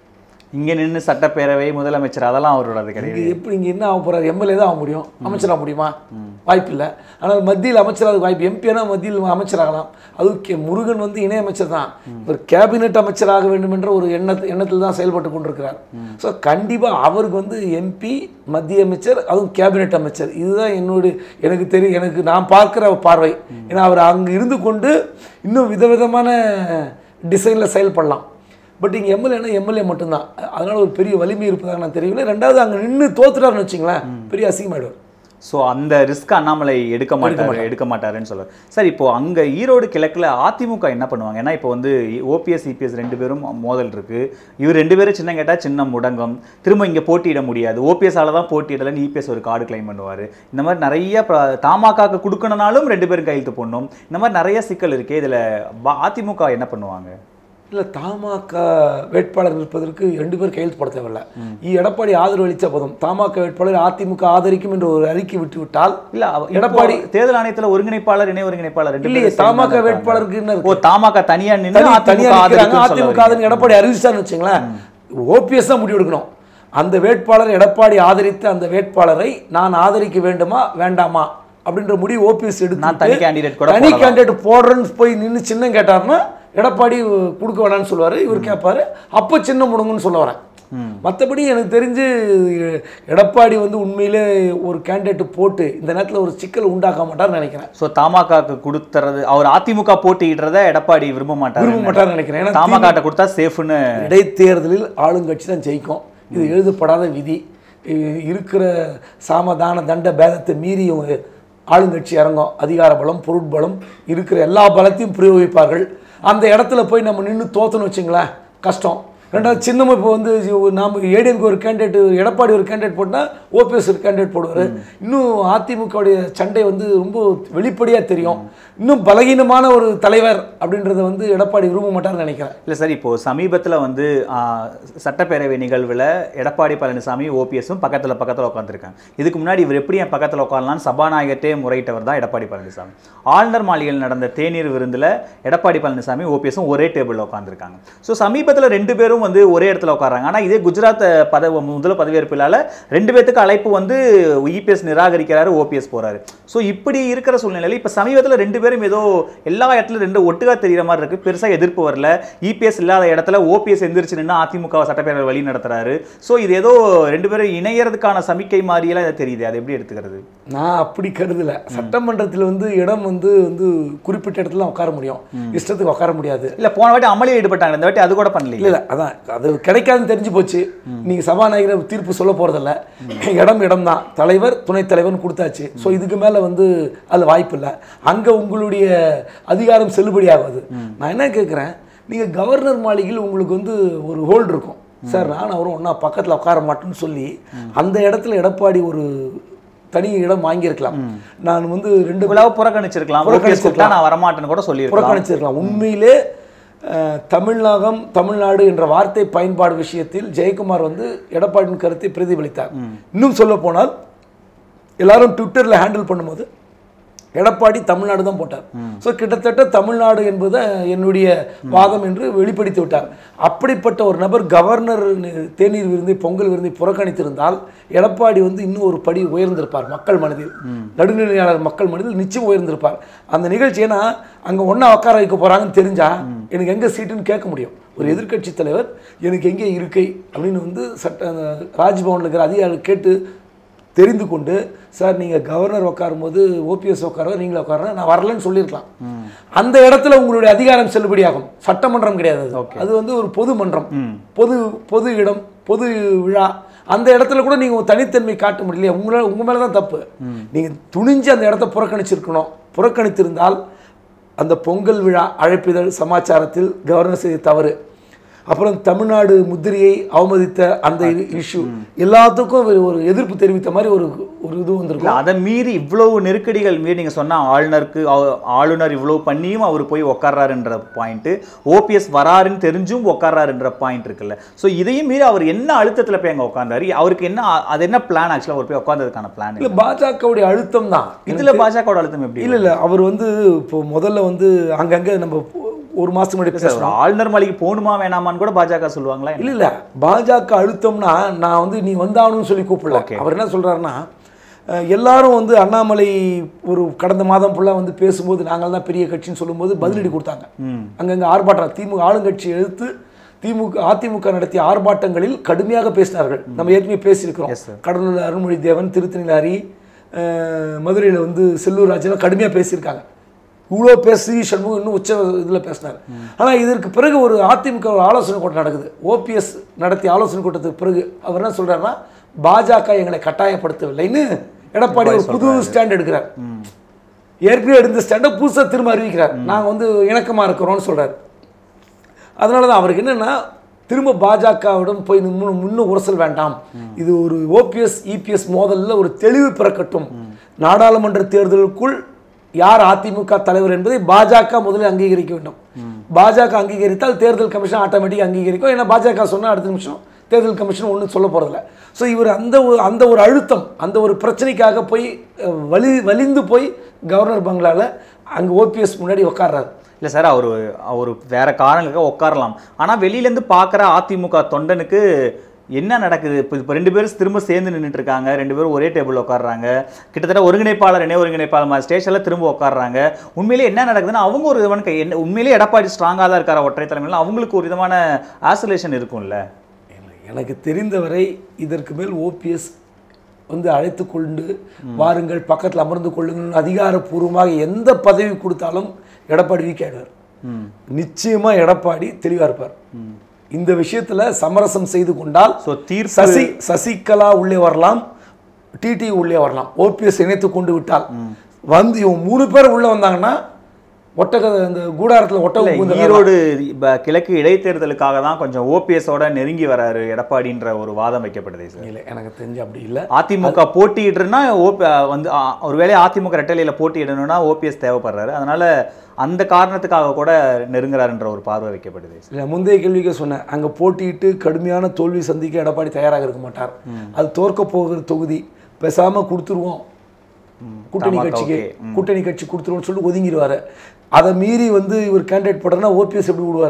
S1: இங்கே நின்று சட்டப்பேரவை முதலமைச்சர் அதெல்லாம் அவரோட கிடையாது.
S2: எப்படி இங்கே என்ன ஆக போகிறார்? எம்எல்ஏ தான் ஆக முடியும், அமைச்சராக முடியுமா? வாய்ப்பு இல்லை. ஆனால் மத்தியில் அமைச்சராக வாய்ப்பு, எம்பினா மத்தியில் அமைச்சராகலாம். அது முருகன் வந்து இணையமைச்சர் தான், ஒரு கேபினெட் அமைச்சராக வேண்டும் என்ற ஒரு எண்ணத்தில் தான் செயல்பட்டு கொண்டிருக்கிறார். ஸோ கண்டிப்பாக அவருக்கு வந்து எம்பி, மத்திய அமைச்சர், அதுவும் கேபினெட் அமைச்சர், இதுதான் எனக்கு தெரியும், எனக்கு நான் பார்க்குற பார்வை. ஏன்னா அவர் அங்கே இருந்து கொண்டு இன்னும் விதவிதமான டிசைனில் செயல்படலாம். பட் இங்கே எம்எல்ஏ மட்டும்தான், அதனால் ஒரு பெரிய வலிமை இருப்பதாக நான் தெரியவில்லை. ரெண்டாவது அங்கே நின்று தோத்துட்டாருன்னு வச்சிங்களேன், பெரிய அசிங்கமாயிடுவார்.
S1: ஸோ அந்த ரிஸ்க் அண்ணாமலை எடுக்க மாட்டாருன்னு சொல்லுவார். சார், இப்போ அங்கே ஈரோடு கிழக்கில் அதிமுக என்ன பண்ணுவாங்க? ஏன்னா இப்போ வந்து ஓபிஎஸ் இபிஎஸ் ரெண்டு பேரும் மோதல் இருக்குது. இவர் ரெண்டு பேரும் சின்னம் கேட்டால் சின்னம் முடங்கும், திரும்ப இங்கே போட்டியிட முடியாது. ஓபிஎஸ்ஸால் தான் போட்டியிடலன்னு இபிஎஸ் ஒரு கார்டு கிளைம் பண்ணுவார். இந்த மாதிரி நிறைய தமாகாக்கு கொடுக்கணுனாலும் ரெண்டு பேரும் கையெழுத்து போடணும். இந்த மாதிரி நிறைய சிக்கல் இருக்குது. இதில் அதிமுக என்ன பண்ணுவாங்க?
S2: இல்லை, தமாக வேட்பாளர் இருப்பதற்கு ரெண்டு பேர் கையெழுத்து போட தேவையில்லை. எடப்பாடி ஆதரவு அளித்த போதும் தமாக வேட்பாளர் அதிமுக ஆதரிக்கும் என்று ஒரு அறிக்கை விட்டு விட்டால், இல்லை எடப்பாடி தேர்தல் ஆணையத்தில் ஒருங்கிணைப்பாளர் இணை ஒருங்கிணைப்பாளர் இல்லையே, தமாக வேட்பாளருக்கு தமாக தனியாக நின்று அதிமுக எடப்பாடி அறிவிச்சான்னு வச்சுங்களேன், ஓபிஎஸ் தான் முடிவு எடுக்கணும். அந்த வேட்பாளர் எடப்பாடி ஆதரித்த அந்த வேட்பாளரை நான் ஆதரிக்க வேண்டுமா வேண்டாமா அப்படின்ற முடிவு ஓபிஎஸ் எடுத்து நான் தனி கேண்டிடேட் போடுறேன்னு போய் நின்று சின்னம் கேட்டார்னா எடப்பாடி கொடுக்க வேணான்னு சொல்லுவார், இவர் கேட்பார், அப்போ சின்னம் முடங்குன்னு சொல்ல வரேன். மற்றபடி எனக்கு தெரிஞ்சு எடப்பாடி வந்து உண்மையிலே ஒரு கேண்டிடேட் போட்டு இந்த நேரத்தில் ஒரு சிக்கல் உண்டாக்க மாட்டார்னு நினைக்கிறேன்.
S1: ஸோ தமாகாக்கு கொடுத்துறது, அவர் அதிமுக போட்டியிடுறத எடப்பாடி விரும்ப மாட்டார்னு நினைக்கிறேன். ஏன்னா தமாகாட்ட கொடுத்தா சேஃப்னு.
S2: இடைத்தேர்தலில் ஆளுங்கட்சி தான் ஜெயிக்கும், இது எழுதப்படாத விதி. இருக்கிற சாமதான தண்ட பேதத்தை மீறி ஆளுங்கட்சி இறங்கும், அதிகார பலம் பொருட்பலம் இருக்கிற எல்லா பலத்தையும் பிரயோகிப்பார்கள். அந்த இடத்துல போய் நம்ம நின்று தோத்துன்னு வச்சுங்களேன், கஷ்டம். ரெண்டாவது சின்னமாக இப்போ வந்து நாம் ஏடிஎம்க்கு ஒரு கேண்டிடேட், எடப்பாடி ஒரு கேண்டிடேட் போட்டால் ஓபிஎஸ் ஒரு கேண்டிடேட் போடுவார். இன்னும் அதிமுகவுடைய சண்டை வந்து ரொம்ப வெளிப்படையாக தெரியும். இன்னும் பலகீனமான ஒரு தலைவர் அப்படின்றத வந்து எடப்பாடி விரும்ப மாட்டார்னு நினைக்கிறேன்.
S1: இல்லை சார், இப்போது சமீபத்தில் வந்து சட்டப்பேரவை நிகழ்வில் எடப்பாடி பழனிசாமி ஓபிஎஸும் பக்கத்தில் உட்காந்துருக்காங்க. இதுக்கு முன்னாடி இவர் எப்படி என் பக்கத்தில் உட்காரலான்னு சபாநாயகர்கிட்டே முறையிட்டவர் தான் எடப்பாடி பழனிசாமி. ஆளுநர் மாளிகையில் நடந்த தேநீர் விருந்தில் எடப்பாடி பழனிசாமி ஓபிஎஸும் ஒரே டேபிளில் உட்காந்துருக்காங்க. ஸோ சமீபத்தில் ரெண்டு பேரும் பேரும் வந்து ஒரே இடத்துல உட்கார்றாங்க. ஆனா இதே குஜராத் முதல் பதவியேற்பிலால 2 பேத்துக்கு அழைப்பு வந்து இபிஎஸ் நிராகரிக்கிறாரு, ஓபிஎஸ் போறாரு. ஸோ இப்படி இருக்கிற சூழ்நிலையில் இப்போ சமீபத்தில் 2 பேரும் ஏதோ எல்லா இடத்துல 2 ஒட்டுக்கா தெரிகிற மாதிரி இருக்கு. பெருசா எதிர்ப்பு வரல. இபிஎஸ் இல்லாத இடத்துல ஓபிஎஸ் எந்திரிச்சு நின்று அதிமுக சட்டப்பேரவை வழி நடத்துறாரு. ஸோ இது ஏதோ 2 பேரும் இணையறதுக்கான சமிக்கை மாதிரியெல்லாம் இதை தெரியுது. அதை எப்படி எடுத்துக்கிறது?
S2: நான் அப்படி கருதல. சட்டமன்றத்தில் வந்து இடம் வந்து குறிப்பிட்ட இடத்துல உட்கார முடியும், இஷ்டத்துக்கு உட்கார முடியாது.
S1: இல்ல போன வாட்டி அமளியில் ஈடுபட்டாங்க, இந்த வாட்டி அது கூட பண்ணல.
S2: இல்ல அதான் அது கிடைக்காதுன்னு தெரிஞ்சு போச்சு. நீங்க சபாநாயகர் தீர்ப்பு சொல்ல போறதில்ல. இடம் தான், தலைவர் துணைத் தலைவர்னு கொடுத்தாச்சு. ஸோ இதுக்கு மேல வந்து அது வாய்ப்பு இல்லை. அங்க உங்களுடைய அதிகாரம் செல்லுபடி ஆகாது. நான் என்ன கேட்குறேன், நீங்க கவர்னர் மாளிகையில் உங்களுக்கு வந்து ஒரு ஹோல்டு இருக்கும் சார், நான் அவரும் ஒன்றா பக்கத்தில் உட்கார மாட்டேன்னு சொல்லி அந்த இடத்துல எடப்பாடி ஒரு தனி இடம் வாங்கியிருக்கலாம். நான் வந்து 2
S1: விழாவை புறக்கணிச்சிருக்கலாம், நான் வரமாட்டேன்னு கூட சொல்லி
S2: புறக்கணிச்சிருக்கலாம். உண்மையிலே தமிழ்நாடு என்ற வார்த்தை பயன்பாடு விஷயத்தில் ஜெயக்குமார் வந்து எடப்பாடியின் கருத்தை பிரதிபலித்தார். இன்னும் சொல்ல போனால் எல்லாரும் ட்விட்டரில் ஹேண்டில் பண்ணும்போது எடப்பாடி தமிழ்நாடு தான் போட்டார். ஸோ கிட்டத்தட்ட தமிழ்நாடு என்பதை என்னுடைய வாதம் என்று வெளிப்படுத்தி விட்டார். அப்படிப்பட்ட ஒரு நபர் கவர்னர் தேநீர் விருந்தை பொங்கல் விருந்தை புறக்கணித்திருந்தால் எடப்பாடி வந்து இன்னும் ஒரு படி உயர்ந்திருப்பார் மக்கள் மனதில், நடுநிலையாளர் மக்கள் மனதில் நிச்சயம் உயர்ந்திருப்பார். அந்த நிகழ்ச்சி ஏன்னா அங்கே ஒன்றா உட்கார வைக்க போகிறாங்கன்னு தெரிஞ்சா எனக்கு எங்கே சீட்டுன்னு கேட்க முடியும். ஒரு எதிர்கட்சி தலைவர் எனக்கு எங்கே இருக்கை அப்படின்னு வந்து ராஜ்பவனில் இருக்கிற அதிகாரிகள் கேட்டு தெரிந்து கொண்டு, சார் நீங்கள் கவர்னர் உட்காரும்போது ஓபிஎஸ் உட்கார நீங்களே உட்கார நான் வரலன்னு சொல்லியிருக்கலாம். அந்த இடத்துல உங்களுடைய அதிகாரம் செல்லுபடியாகும். சட்டமன்றம் கிடையாது, அது வந்து ஒரு பொது மன்றம், பொது இடம், பொது விழா. அந்த இடத்துல கூட நீங்கள் தனித்தன்மை காட்ட முடியலையே, உங்கள் மேலே தான் தப்பு. நீங்கள் துணிஞ்சு அந்த இடத்த புறக்கணிச்சிருக்கணும். புறக்கணித்திருந்தால் அந்த பொங்கல் விழா அழைப்பிதழ் சமாச்சாரத்தில் கவர்னர் செய்த தவறு, அப்புறம் தமிழ்நாடு முத்திரையை அவமதித்த அந்த இஷ்யூ எல்லாத்துக்கும் ஒரு எதிர்ப்பு தெரிவித்த மாதிரி ஒரு இது வந்திருக்கும்.
S1: அதை மீறி இவ்வளவு நெருக்கடிகள் மீறி நீங்கள் சொன்னால் ஆளுநர் இவ்வளவு பண்ணியும் அவர் போய் உட்கார்றாருன்ற பாயிண்ட், ஓபிஎஸ் வராருன்னு தெரிஞ்சும் உட்கார்றாருன்ற பாயிண்ட் இருக்குல்ல. ஸோ இதையும் மீறி அவர் என்ன அழுத்தத்தில் போய் அங்கே உட்கார்ந்தாரு, அவருக்கு என்ன அது என்ன பிளான் ஆக்சுவலாக அவர் போய் உட்கார்ந்ததுக்கான பிளான்?
S2: இல்லை பாஜகவுடைய அழுத்தம் தான்.
S1: இதில் பாஜகவோட அழுத்தம் எப்படி?
S2: இல்லை அவர் வந்து இப்போ முதல்ல வந்து அங்கங்கே நம்ம ஒரு மாதத்துக்கு முன்னாடி பேசுகிறோம்,
S1: ஆளுநர் மாளிகை போகணுமா வேணாமான்னு கூட பாஜக சொல்லுவாங்களா?
S2: இல்லை பாஜக அழுத்தம்னா நான் வந்து நீ வந்தாகணும்னு சொல்லி கூப்பிடல. அவர் என்ன சொல்கிறாருன்னா, எல்லாரும் வந்து அண்ணாமலை ஒரு கடந்த மாதம் ஃபுல்லாக வந்து பேசும்போது நாங்கள் தான் பெரிய கட்சின்னு சொல்லும்போது பதிலடி கொடுத்தாங்க. அங்கங்கே ஆர்ப்பாட்டம், திமுக ஆளுங்கட்சி எழுத்து அதிமுக நடத்திய ஆர்ப்பாட்டங்களில் கடுமையாக பேசினார்கள். நம்ம ஏற்கனவே பேசியிருக்கிறோம். கடலூர் அருள்மொழி தேவன், திருத்தணியில் ஹரி, மதுரையில் வந்து செல்லூர் ராஜெல்லாம் கடுமையாக பேசியிருக்காங்க. இவ்வளோ பேசி சண்முகம் இன்னும் உச்ச இதில் பேசினார். ஆனால் இதற்கு பிறகு ஒரு அதிமுக ஒரு ஆலோசனை கூட்டம் நடக்குது. ஓபிஎஸ் நடத்திய ஆலோசனை கூட்டத்துக்கு பிறகு அவர் என்ன சொல்கிறாருன்னா, பாஜக எங்களை கட்டாயப்படுத்தவில்லைன்னு எடப்பாடி ஒரு புது ஸ்டாண்ட் எடுக்கிறார். ஏற்கனவே எடுத்த ஸ்டாண்டை புதுசாக திரும்ப அறிவிக்கிறார். நாங்கள் வந்து இணக்கமாக இருக்கிறோம்னு சொல்கிறார். அதனால தான் அவருக்கு என்னென்னா, திரும்ப பாஜகவிடம் போய் முன்னும் உரசல் வேண்டாம், இது ஒரு ஓபிஎஸ் இபிஎஸ் மோதலில் ஒரு தெளிவு பிறக்கட்டும், நாடாளுமன்ற தேர்தலுக்குள் யார் அதிமுக தலைவர் என்பதை பாஜக முதலில் அங்கீகரிக்க வேண்டும். பாஜக அங்கீகரித்தால் தேர்தல் கமிஷன் ஆட்டோமேட்டிக்காக அங்கீகரிக்கும். ஏன்னா பாஜக சொன்னால் அடுத்த நிமிஷம் தேர்தல் கமிஷன் ஒன்றும் சொல்ல போகிறதில்ல. ஸோ இவர் அந்த ஒரு அழுத்தம், அந்த ஒரு பிரச்சனைக்காக போய் வலிந்து போய் கவர்னர் பங்களாவில் அங்கே ஓபிஎஸ் முன்னாடி உட்கார்றாரு.
S1: இல்லை சார், அவர் வேற காரணங்களுக்காக உட்காரலாம். ஆனால் வெளியிலேருந்து பார்க்குற அதிமுக தொண்டனுக்கு என்ன நடக்குது? இப்போ 2 பேரும் திரும்ப சேர்ந்து நின்றுட்டு இருக்காங்க, 2 பேரும் ஒரே டேபிள் உட்காடுறாங்க, கிட்டத்தட்ட ஒருங்கிணைப்பாளர் இணை ஒருங்கிணைப்பாளர் ஸ்டேஷனில் திரும்ப உட்காடுறாங்க. உண்மையிலே என்ன நடக்குதுன்னா, அவங்க ஒரு விதமான உண்மையிலே எடப்பாடி ஸ்ட்ராங்காக தான் இருக்கார் ஒற்றை தலைமையில், அவங்களுக்கு ஒரு விதமான ஆசோலேஷன் இருக்கும்ல.
S2: எனக்கு தெரிந்தவரை இதற்கு மேல் ஓபிஎஸ் வந்து அழைத்து கொண்டு வாருங்கள் பக்கத்தில் அமர்ந்து கொள்ளுங்கள் அதிகாரப்பூர்வமாக எந்த பதவி கொடுத்தாலும் எடப்பாடி வீக் ஆயிடுவார். நிச்சயமாக எடப்பாடி தெளிவாக இருப்பார். இந்த விஷயத்துல சமரசம் செய்து கொண்டால் சசிகலா உள்ளே வரலாம், டிடி உள்ளே வரலாம். ஓபிஎஸ் இணைத்து கொண்டு விட்டால் வந்து இவங்க 3 பேர் உள்ள வந்தாங்கன்னா இந்த கூடாரத்தில்
S1: ஈரோடு கிழக்கு இடைத்தேர்தலுக்காக தான் கொஞ்சம் ஓபிஎஸோட நெருங்கி வராரு எடப்பாடின்ற ஒரு வாதம் வைக்கப்படுது சார்.
S2: இல்லை எனக்கு தெரிஞ்சு அப்படி இல்லை.
S1: அதிமுக போட்டியிடுறதுன்னா வந்து ஒருவேளை அதிமுக ரெட்டலையில் போட்டியிடணும்னா ஓபிஎஸ் தேவைப்படுறாரு, அதனால அந்த காரணத்துக்காக கூட நெருங்குறாருன்ற ஒரு பார்வை வைக்கப்படுது.
S2: இல்லை முந்தைய கேள்விக்கு சொன்னேன், அங்கே போட்டியிட்டு கடுமையான தோல்வி சந்திக்க எடப்பாடி தயாராக இருக்க மாட்டார். அது தோற்க போகிற தொகுதி, பேசாமல் கொடுத்துருவோம் கூட்டணி கட்சி கொடுத்துருவோம்னு சொல்லிட்டு ஒதுங்கிடுவார். அதை மீறி வந்து இவர் கேண்டிடேட் போடுறதுனா ஓபிஎஸ் எப்படி விடுவார்?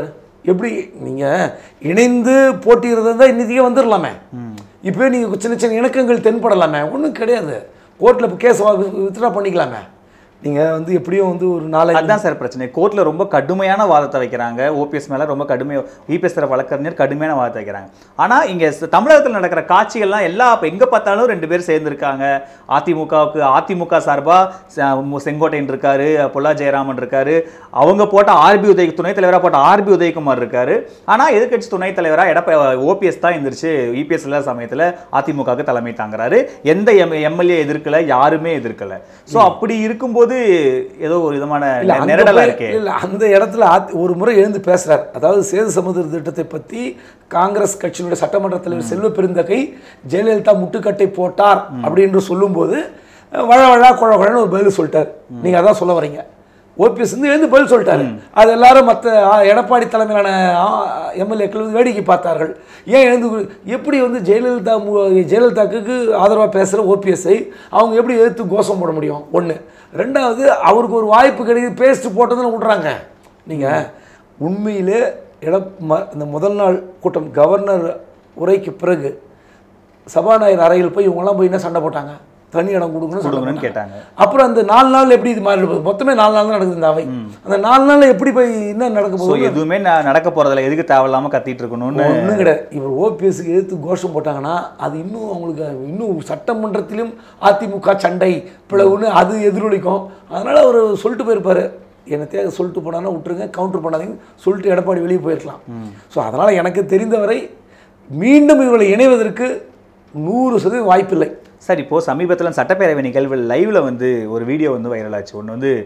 S2: எப்படி நீங்கள் இணைந்து போட்டியிடுறது தான் இன்றைக்கே வந்துடலாமே. இப்போயே நீங்கள் சின்ன சின்ன இணக்கங்கள் தென்படலாமே, ஒன்றும் கிடையாது. கோர்ட்டில் இப்போ கேஸ் வித்ட்ரா பண்ணிக்கலாமே. நீங்கள் வந்து எப்படியும் வந்து ஒரு நாளைக்கு
S1: அதுதான் சார் பிரச்சனை. கோர்ட்டில் ரொம்ப கடுமையான வாதத்தை வைக்கிறாங்க. ஓபிஎஸ் மேலே ரொம்ப கடுமையாக இபிஎஸ் தர வழக்கறிஞர் கடுமையான வாதத்தை வைக்கிறாங்க. ஆனால் இங்கே தமிழகத்தில் நடக்கிற காட்சிகள்லாம் இப்போ எங்கே பார்த்தாலும் 2 பேர் சேர்ந்துருக்காங்க. அதிமுக சார்பாக செங்கோட்டையன் இருக்காரு, பொல்லா ஜெயராமன் இருக்காரு, அவங்க போட்ட துணைத் தலைவராக போட்ட ஆர்பி உதயகுமார் இருக்காரு. ஆனால் எதிர்கட்சி துணைத் தலைவராக ஓபிஎஸ் தான் இருந்துருச்சு. இபிஎஸ் இல்லாத சமயத்தில் அதிமுகவுக்கு தலைமை தாங்குறாரு. எந்த எம்எல்ஏ எதிர்க்கல, யாருமே எதிர்க்கல. ஸோ அப்படி இருக்கும்போது ஏதோ ஒரு விதமான நெருடலா இருக்கு.
S2: இல்ல அந்த இடத்துல ஒரு முறை எழுந்து பேசுறார். அதாவது சேது சமுத்திர திட்டத்தை பத்தி காங்கிரஸ் கட்சியினுடைய சட்டமன்ற தலைவர் செல்வ பெருந்தகை ஜெயலலிதா முட்டுக்கட்டை போட்டார் அப்படின்னு சொல்லும்போது வழ குழன்னு ஒரு பதில் சொல்லிட்டார். நீங்க அதான் சொல்ல வரீங்க. ஓபிஎஸ் வந்து எழுந்து பதில் சொல்லிட்டாரு. அது எல்லாரும் மற்ற எடப்பாடி தலைமையிலான எம்எல்ஏக்கள் வேடிக்கை பார்த்தார்கள். ஏன் எழுந்து எப்படி வந்து ஜெயலலிதாவுக்கு ஆதரவாக பேசுகிற ஓபிஎஸ்ஐ அவங்க எப்படி எதிர்த்து கோஷம் போட முடியும்? ஒன்று. ரெண்டாவது, அவருக்கு ஒரு வாய்ப்பு கிடைக்குது, பேஸ்ட் போட்டதுன்னு விட்றாங்க. நீங்கள் உண்மையிலே இந்த முதல் நாள் கூட்டம் கவர்னர் உரைக்கு பிறகு சபாநாயகர் அறையில் போய் இவங்கெல்லாம் போய் என்ன சண்டை போட்டாங்க? தனி இடம் கொடுக்கணும்னு கேட்டாங்க. அப்புறம் அந்த 4 நாள் எப்படி இது மாறி மொத்தமே 4 நாள் தான் நடக்குது இந்த அவை. அந்த 4 நாள் எப்படி போய் என்ன நடக்க போகுது?
S1: எதுவுமே நடக்க போறதில்ல. எதுக்கு தேவையில்லாம கத்திட்டு இருக்கணும்னு
S2: ஒன்றும் கிடையாது. இவர் ஓபிஎஸ்க்கு எதிர்த்து கோஷம் போட்டாங்கன்னா அது இன்னும் அவங்களுக்கு இன்னும் சட்டமன்றத்திலும் அதிமுக சண்டை பிளவுன்னு அது எதிரொலிக்கும். அதனால அவர் சொல்லிட்டு போயிருப்பாரு, என்னை தேவை சொல்லிட்டு போனாங்கன்னா விட்டுருங்க, கவுண்டர் பண்ணாதீங்க சொல்லிட்டு எடப்பாடி வெளியே போயிருக்கலாம். ஸோ அதனால் எனக்கு தெரிந்தவரை மீண்டும் இவர்களை இணைவதற்கு 100% வாய்ப்பில்லை.
S1: சார், இப்போது சமீபத்தில் சட்டப்பேரவை நிகழ்வு லைவில் வந்து ஒரு வீடியோ வந்து வைரல் ஆச்சு. ஒன்று வந்து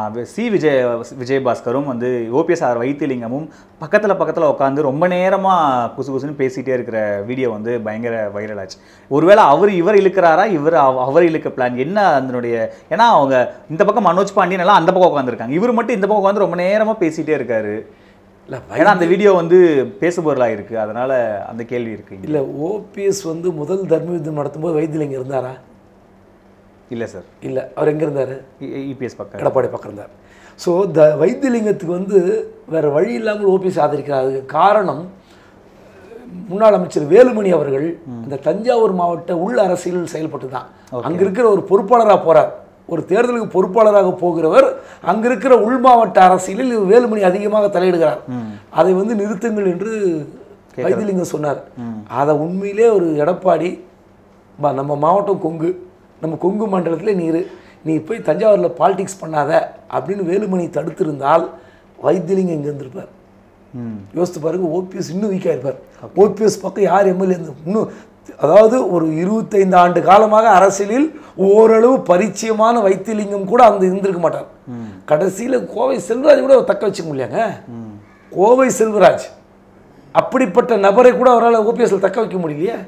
S1: விஜயபாஸ்கரும் வந்து ஓபிஎஸ் வைத்திலிங்கமும் பக்கத்தில் உட்காந்து ரொம்ப நேரமாக குசுன்னு பேசிகிட்டே இருக்கிற வீடியோ வந்து பயங்கர வைரல் ஆச்சு. ஒருவேளை இவர் இழுக்கிறாரா, அவர் இழுக்க பிளான் என்ன அதனுடைய? ஏன்னா அவங்க இந்த பக்கம் மனோஜ் பாண்டியன் எல்லாம் அந்த பக்கம் உட்காந்துருக்காங்க, இவர் மட்டும் இந்த பக்கம் உட்காந்து ரொம்ப நேரமாக பேசிகிட்டே இருக்காரு. இல்லை, ஏன்னா அந்த வீடியோ வந்து பேசுபொருளாக இருக்குது, அதனால் அந்த கேள்வி இருக்குது.
S2: இல்லை, ஓபிஎஸ் வந்து முதல் தர்ம யுத்தம் நடத்தும்போது வைத்திலிங்கம் இருந்தாரா? இல்லை சார். இல்லை, அவர் எங்கே இருந்தார்?
S1: இபிஎஸ் பக்கம்,
S2: எடப்பாடி பக்கம் இருந்தார். ஸோ வைத்திலிங்கத்துக்கு வந்து வேறு வழி இல்லாமல் ஓபிஎஸ் ஆதரிக்கிறார். அதுக்கு காரணம் முன்னாள் அமைச்சர் வேலுமணி அவர்கள் இந்த தஞ்சாவூர் மாவட்ட உள் அரசியல் செயல்பட்டு தான். அங்கே இருக்கிற ஒரு பொறுப்பாளராக போகிறார். ஒரு தேர்தலுக்கு பொறுப்பாளராக போகிறவர் அங்கே இருக்கிற உள் மாவட்ட அரசியலில் வேலுமணி அதிகமாக தலையிடுகிறார். அதை வந்து நிறுத்துங்கள் என்று வைத்திலிங்கம் சொன்னார். அதை உண்மையிலே ஒரு எடப்பாடி, நம்ம மாவட்டம் கொங்கு, நம்ம கொங்கு மண்டலத்தில் நீ போய் தஞ்சாவூரில் பாலிடிக்ஸ் பண்ணாத அப்படின்னு வேலுமணி தடுத்திருந்தால் வைத்திலிங்கம் இங்கே இருந்திருப்பார். யோசித்து பாருங்க, ஓபிஎஸ் இன்னும் வீக்காக இருப்பார். ஓபிஎஸ் பக்கம் யார் எம்எல்ஏ இன்னும், அதாவது ஒரு 25 ஆண்டு காலமாக அரசியலில் ஓரளவு பரிச்சயமான வைத்திலிங்கம் கூட அந்த இருந்திருக்க மாட்டார். கடைசியில் கோவை செல்வராஜ் கூட தக்க வச்சுக்க முடியாங்க. கோவை செல்வராஜ் அப்படிப்பட்ட நபரை கூட அவரால் ஓபிஎஸ்ல தக்க வைக்க முடியலையே.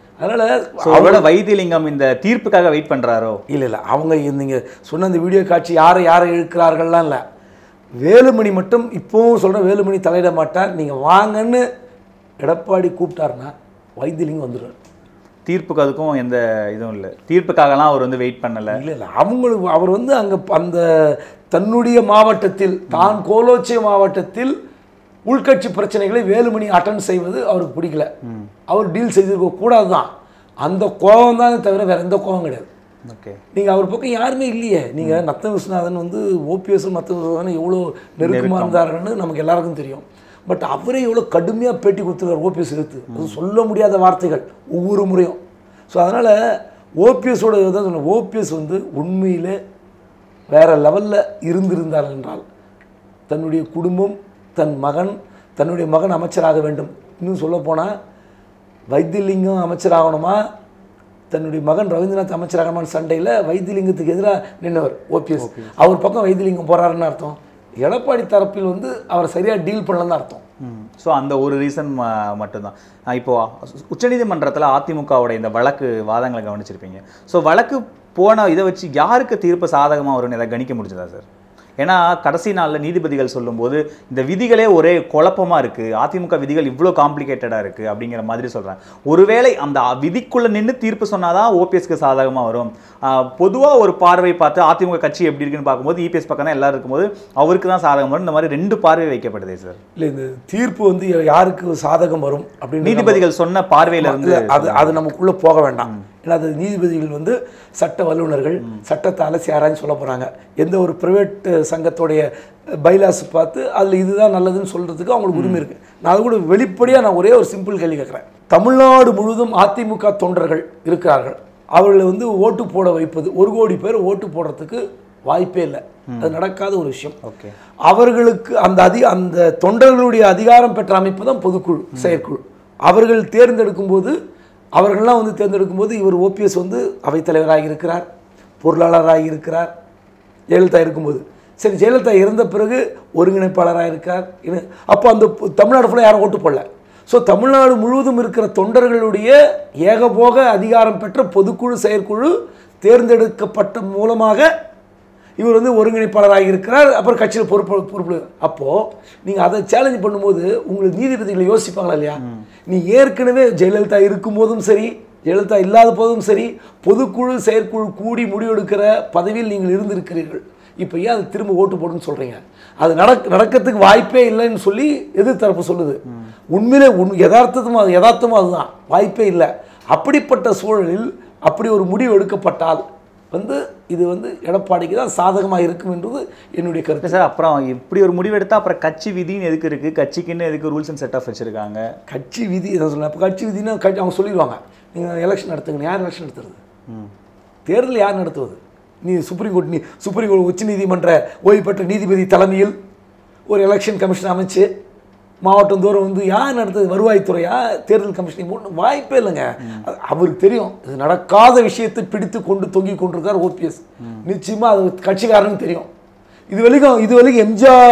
S1: அதனால வைத்திலிங்கம் இந்த தீர்ப்புக்காக வெயிட் பண்றாரோ?
S2: இல்லை, அவங்க நீங்க சொன்ன இந்த வீடியோ காட்சி யாரை இழுக்கிறார்கள்லாம் இல்லை. வேலுமணி மட்டும் இப்போவும் சொல்கிறேன், வேலுமணி தலையிட மாட்டார். நீங்கள் வாங்கன்னு எடப்பாடி கூப்பிட்டாருன்னா வைத்திலிங்கம் வந்துடுவார்.
S1: தீர்ப்புக்கு அதுக்கும் எந்த இதுவும் இல்லை. தீர்ப்புக்காகலாம் அவர் வந்து வெயிட் பண்ணலை.
S2: இல்லை, அவங்களுக்கு அவர் வந்து அங்கே அந்த தன்னுடைய மாவட்டத்தில், தான் கோலோச்சிய மாவட்டத்தில் உள்கட்சி பிரச்சனைகளை வேலுமணி அட்டன் செய்வது அவருக்கு பிடிக்கல. அவர் டீல் செய்திருக்க கூடாது தான். அந்த கோபம் தான் தவிர வேறு எந்த கோபம் கிடையாது.
S1: ஓகே,
S2: நீங்கள் அவர் பக்கம் யாருமே இல்லையே. நீங்கள் நத்த விஸ்வநாதன் வந்து ஓபிஎஸும் நத்த விஸ்வநாதன் எவ்வளோ நெருக்கமாக இருந்தாருன்னு நமக்கு எல்லாருக்கும் தெரியும். பட் அவரே எவ்வளோ கடுமையாக பேட்டி கொடுத்துருக்கார் ஓபிஎஸ் எடுத்து. அது சொல்ல முடியாத வார்த்தைகள் ஒவ்வொரு முறையும். ஸோ அதனால் ஓபிஎஸோட தான் சொன்னேன், ஓபிஎஸ் வந்து உண்மையிலே வேறு லெவலில் இருந்திருந்தார் என்றால் தன்னுடைய குடும்பம், தன்னுடைய மகன் அமைச்சராக வேண்டும். இன்னும் சொல்லப்போனால் வைத்திலிங்கம் அமைச்சராகணுமா, தன்னுடைய மகன் ரவீந்திரநாத் அமைச்சராகணுமான சண்டையில் வைத்திலிங்கத்துக்கு எதிராக நின்றவர் ஓபிஎஸ். அவர் பக்கம் வைத்திலிங்கம் போகிறாருன்னு அர்த்தம். எடப்பாடி தரப்பில் வந்து அவர் சரியாக டீல் பண்ணலன்னு அர்த்தம்.
S1: ஸோ அந்த ஒரு ரீசன் மட்டும்தான். இப்போது உச்சநீதிமன்றத்தில் அதிமுகவோட இந்த வழக்கு வாதங்களை கவனிச்சிருப்பீங்க. ஸோ வழக்கு போன இதை வச்சு யாருக்கு தீர்ப்பு சாதகமாக வரும்னு எதாவது கணிக்க முடிஞ்சதா சார்? ஏன்னா கடைசி நாளில் நீதிபதிகள் சொல்லும்போது இந்த விதிகளே ஒரே குழப்பமா இருக்கு, அதிமுக விதிகள் இவ்வளோ காம்ப்ளிகேட்டடா இருக்கு அப்படிங்கிற மாதிரி சொல்றாங்க. ஒருவேளை அந்த விதிக்குள்ள நின்று தீர்ப்பு சொன்னாதான் ஓபிஎஸ்க்கு சாதகமா வரும். பொதுவா ஒரு பார்வை பார்த்து அதிமுக கட்சி எப்படி இருக்குன்னு பார்க்கும்போது இபிஎஸ் பக்கம் தான் எல்லாரும் இருக்கும்போது அவருக்கு தான் சாதகம் வரும். இந்த மாதிரி 2 பார்வை வைக்கப்படுதே சார்.
S2: இல்லை, இந்த தீர்ப்பு வந்து யாருக்கு சாதகம் வரும் அப்படின்னு
S1: நீதிபதிகள் சொன்ன பார்வையில இருந்து
S2: அது நமக்குள்ள போக வேண்டாம். ஏன்னா அது நீதிபதிகள் வந்து சட்ட வல்லுநர்கள், சட்டத்தை அலசி ஆராய்ச்சி சொல்ல போகிறாங்க. எந்த ஒரு ப்ரைவேட் சங்கத்தோடைய பைலாஸ் பார்த்து அதில் இதுதான் நல்லதுன்னு சொல்கிறதுக்கு அவங்களுக்கு உரிமை இருக்குது. நான் அது கூட வெளிப்படையாக நான் ஒரே ஒரு சிம்பிள் கேள்வி கேட்குறேன். தமிழ்நாடு முழுவதும் அதிமுக தொண்டர்கள் இருக்கிறார்கள். அவர்களை வந்து ஓட்டு போட வைப்பது, 1 கோடி பேர் ஓட்டு போடுறதுக்கு வாய்ப்பே இல்லை. அது நடக்காத ஒரு விஷயம். அவர்களுக்கு அந்த தொண்டர்களுடைய அதிகாரம் பெற்ற அமைப்பு தான் பொதுக்குழு, செயற்குழு. அவர்கள் தேர்ந்தெடுக்கும் போது அவர்கள்லாம் வந்து தேர்ந்தெடுக்கும் போது இவர் ஓபிஎஸ் வந்து அவைத்தலைவராக இருக்கிறார், பொருளாளராக இருக்கிறார். ஜெயலலிதா இருக்கும்போது சரி, ஜெயலலிதா இறந்த பிறகு ஒருங்கிணைப்பாளராக இருக்கார். அப்போ அந்த தமிழ்நாடு ஃபுல்லாக யாரும் ஓட்டு போடல. ஸோ தமிழ்நாடு முழுவதும் இருக்கிற தொண்டர்களுடைய ஏகபோக அதிகாரம் பெற்ற பொதுக்குழு, செயற்குழு தேர்ந்தெடுக்கப்பட்ட மூலமாக இவர் வந்து ஒருங்கிணைப்பாளராக இருக்கிறார். அப்புறம் கட்சியில் பொறுப்பு. அப்போது நீங்கள் அதை சேலஞ்ச் பண்ணும்போது உங்களுக்கு நீதிபதிகளை யோசிப்பாங்களா இல்லையா? நீ ஏற்கனவே ஜெயலலிதா இருக்கும்போதும் சரி, ஜெயலலிதா இல்லாத போதும் சரி, பொதுக்குழு செயற்குழு கூடி முடிவெடுக்கிற பதவியில் நீங்கள் இருந்திருக்கிறீர்கள். இப்போ ஏன் அது திரும்ப ஓட்டு போடுன்னு சொல்கிறீங்க? அது நடக்கிறதுக்கு வாய்ப்பே இல்லைன்னு சொல்லி எதிர்த்தரப்பு சொல்லுது. உண்மையிலே யதார்த்தமும் அதுதான், வாய்ப்பே இல்லை. அப்படிப்பட்ட சூழலில் அப்படி ஒரு முடிவு எடுக்கப்பட்டால் வந்து இது வந்து எடப்பாடிக்கு தான் சாதகமாக இருக்கும் என்றது என்னுடைய கருத்து
S1: சார். அப்புறம் இப்படி ஒரு முடிவு எடுத்தால் அப்புறம் கட்சி விதின்னு எதுக்கு இருக்குது? கட்சிக்குன்னு எதுக்கு ரூல்ஸ் அண்ட் செட் ஆஃப் வச்சுருக்காங்க?
S2: கட்சி விதி என்ன சொல்லலாம்? இப்போ கட்சி விதினா அவங்க சொல்லிடுவாங்க, நீங்கள் எலெக்ஷன் நடத்துங்க. யார் எலெக்ஷன் நடத்துறது? தேர்தல் யார் நடத்துவது? சுப்ரீம் கோர்ட் உச்ச நீதிமன்ற ஓய்வு பெற்ற நீதிபதி தலைமையில் ஒரு எலெக்ஷன் கமிஷன் அமைச்சு மாவட்டம் தோறும் வந்து யார் நடத்துது? வருவாய்த்துறையா, தேர்தல் கமிஷன்? வாய்ப்பே இல்லைங்க. அவருக்கு தெரியும் இது நடக்காத விஷயத்தை பிடித்து கொண்டு தொங்கி கொண்டிருக்கார் ஓபிஎஸ். நிச்சயமாக அது கட்சிக்காரனுக்கு தெரியும். இது வரைக்கும்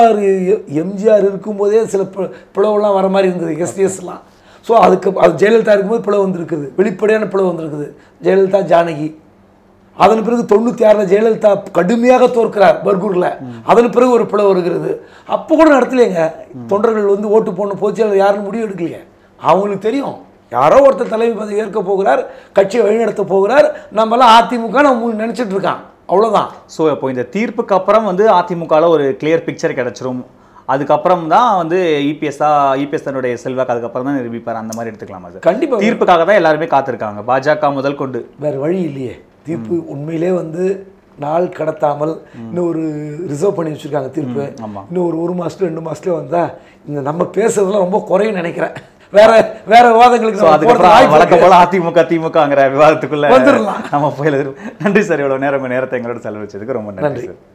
S2: எம்ஜிஆர் இருக்கும்போதே சில பிளவுலாம் வர மாதிரி இருந்தது, எஸ்டிஎஸ்லாம். ஸோ அது ஜெயலலிதா இருக்கும்போது பிளவு வந்திருக்குது, வெளிப்படையான பிளவு வந்திருக்குது. ஜெயலலிதா, ஜானகி. அதன் பிறகு 96 ஜெயலலிதா கடுமையாக தோற்கிறார் பர்கூரில். அதன் பிறகு ஒரு பிளவு வருகிறது. அப்போ கூட நடத்தலைங்க. தொண்டர்கள் வந்து ஓட்டு போடணும், பொதுச்செயலாளர் யாருன்னு முடிவு எடுக்கலையே. அவங்களுக்கு தெரியும் யாரோ ஒருத்தர் தலைமை பதவி ஏற்க போகிறார், கட்சியை வழிநடத்த போகிறார். நம்மளாம் அதிமுக நம்ம நினச்சிட்டு இருக்கான், அவ்வளோதான்.
S1: ஸோ இப்போ இந்த தீர்ப்புக்கு அப்புறம் வந்து அதிமுகவில் ஒரு கிளியர் பிக்சர் கிடச்சிரும். அதுக்கப்புறம் தான் வந்து இபிஎஸ் தன்னுடைய செல்வாக்கு அதுக்கப்புறம் தான் நிரூபிப்பார். அந்த மாதிரி எடுத்துக்கலாமா சார்?
S2: கண்டிப்பாக
S1: தீர்ப்புக்காக தான் எல்லாருமே காத்திருக்காங்க, பாஜக முதல் கொண்டு.
S2: வேறு வழி இல்லையே. தீர்ப்பு உண்மையிலே வந்து நாள் கடத்தாமல் இன்னும் ஒரு ரிசர்வ் பண்ணி வச்சுருக்காங்க தீர்ப்பு. இன்னும் ஒரு மாதத்துல 2 மாதத்துல வந்தால் இந்த நம்ம பேசுறதுலாம் ரொம்ப குறையும் நினைக்கிறேன். வேற விவாதங்களுக்கு
S1: வழக்கம் போல அதிமுக திமுகங்கிற விவாதத்துக்குள்ள வந்துடலாம் நம்ம போயில. நன்றி சார், இவ்வளோ நேரத்தை எங்களோட செலவழிச்சதுக்கு ரொம்ப நன்றி சார்.